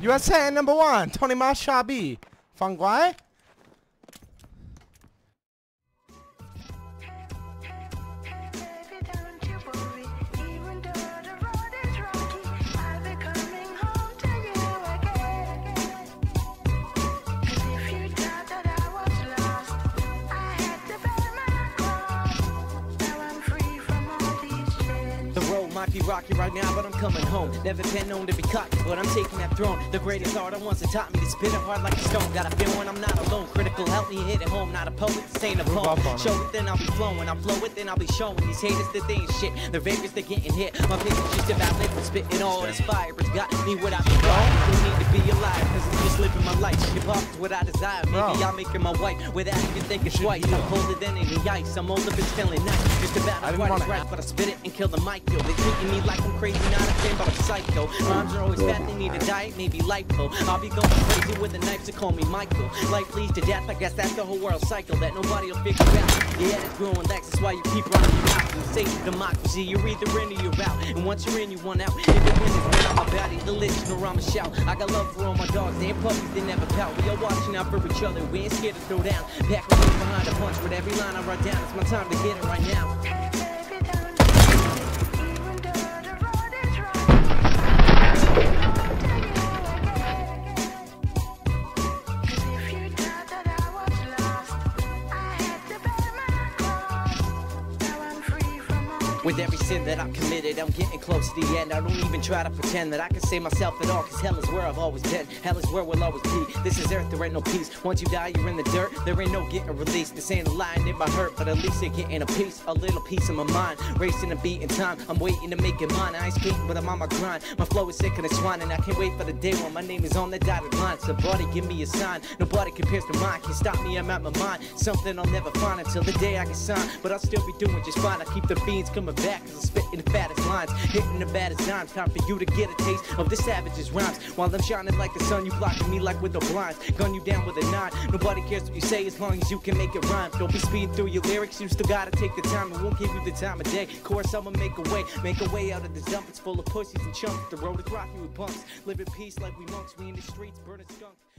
USA #1 Tony Mashabi ฟังไว้ The road might be rocky right now, but I'm coming home. Never been known to be cocky, but I'm taking that throne. The greatest art I once taught me to spit it hard like a stone. Got a feeling I'm not alone. Critical help me hit it home. Not a poet, this ain't a poem. Show it, then I'll be flowing. I flow it, then I'll be showing. These haters that they ain't shit. They're vapors, they're getting hit. My business just about living, spitting all this fire. It's got me without the wrong. Don't need to be alive, cause I'm just living my life. Hip hop is what I desire. Maybe I'm making my wife without even thinking twice. I'm colder than any ice. I'm older, but feeling nice. Just about as right as right, but I spit it and kill the mic, yo. They treating me like I'm crazy, not a fan, but I'm psycho. Rhymes are always fat, they need a diet, maybe lipo. I'll be going crazy with a knife, so call me Michael. Life leads to death, I guess that's the whole world cycle that nobody will figure out. Yeah, it's growing legs, that's why you keep running your mouth. And say democracy, you're either in or you're out. And once you're in, you want out. If you win, it's I'm about it, the listen or I'ma shout. I got love for all my dogs, they ain't puppies, they never pout. We are watching out for each other, we ain't scared to throw down. Pack a little behind a punch, with every line I run down, it's my time to get it right now. With every sin that I've committed, I'm getting close to the end. I don't even try to pretend that I can save myself at all, cause hell is where I've always been. Hell is where we'll always be. This is earth, there ain't no peace. Once you die, you're in the dirt. There ain't no getting released. This ain't a lie and it might hurt, but at least they're getting a piece. A little piece of my mind. Racing and beating time. I'm waiting to make it mine. I ain't skating, but I'm on my grind. My flow is sick and it's swine, and I can't wait for the day when my name is on the dotted line. Somebody give me a sign. Nobody compares to mine. Can't stop me, I'm at my mind. Something I'll never find until the day I get signed. But I'll still be doing just fine. I keep the fiends coming back, cause I'm spitting the fattest lines, hitting the baddest dimes. Time for you to get a taste of the savage's rhymes. While I'm shining like the sun, you blocking me like with the blinds. Gun you down with a 9. Nobody cares what you say as long as you can make it rhyme. Don't be speeding through your lyrics, you still gotta take the time. It won't give you the time of day. Course, I'ma make a way out of the dump. It's full of pussies and chumps. The road is rocky with bumps. Live in peace like we monks. We in the streets, burning skunk.